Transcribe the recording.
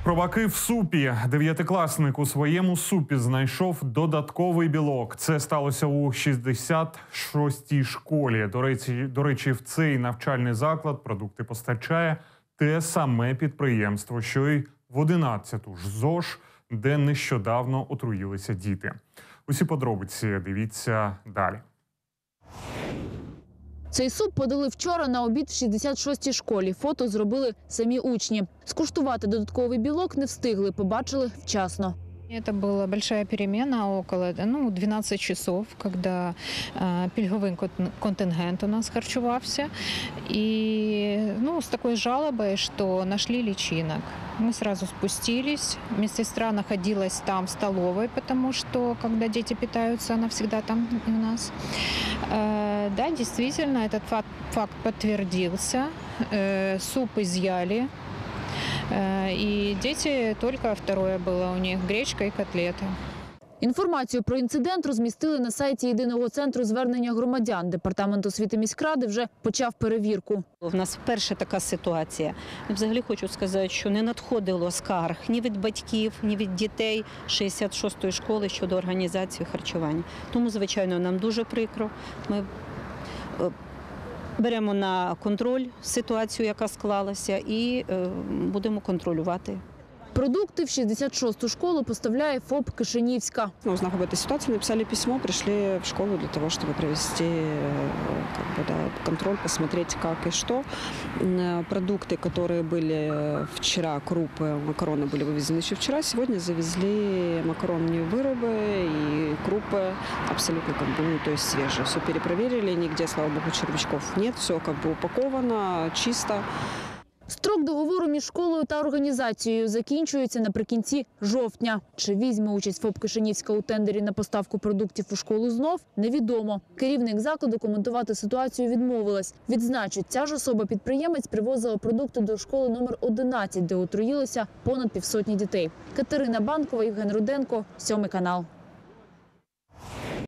Хробаки в супі. Дев'ятикласник у своєму супі знайшов додатковий білок. Це сталося у 66-й школі. До речі, в цей навчальний заклад продукти постачає те саме підприємство, що й в 11-ту ж ЗОШ, де нещодавно отруїлися діти. Усі подробиці дивіться далі. Цей суп подали вчора на обід в 66-й школі. Фото зробили самі учні. Скуштувати додатковий білок не встигли, побачили вчасно. Это была большая перемена, около 12 часов, когда пільговий контингент у нас харчевался. И с такой жалобой, что нашли личинок. Мы сразу спустились. Медсестра находилась там в столовой, потому что, когда дети питаются, она всегда там у нас. Да, действительно, этот факт подтвердился. Суп изъяли. І діти тільки второе було у них – гречка і котлети. Інформацію про інцидент розмістили на сайті Єдиного центру звернення громадян. Департамент освіти міськради вже почав перевірку. У нас вперше така ситуація. Взагалі хочу сказати, що не надходило скарг ні від батьків, ні від дітей 66-ї школи щодо організації харчування. Тому, звичайно, нам дуже прикро. Ми беремо на контроль ситуацію, яка склалася, і будемо контролювати. Продукти в 66-ту школу поставляє ФОП «Кишинівська». Узнав об этой ситуации, написали письмо, пришли в школу для того, чтобы провести контроль, посмотреть, как и что. Продукты, которые были вчера, крупы, макароны были вывезены еще вчера, сегодня завезли макаронные вырубы и крупы абсолютно то есть свежие. Все перепроверили, нигде, слава богу, червячков нет, все упаковано, чисто. Строк договору між школою та організацією закінчується наприкінці жовтня. Чи візьме участь ФОП «Кишинівська» у тендері на поставку продуктів у школу знов – невідомо. Керівник закладу коментувати ситуацію відмовилась. Відзначить, ця ж особа-підприємець привозила продукти до школи номер 11, де отруїлося понад півсотні дітей. Катерина Банкова, Євген Руденко, 7 канал.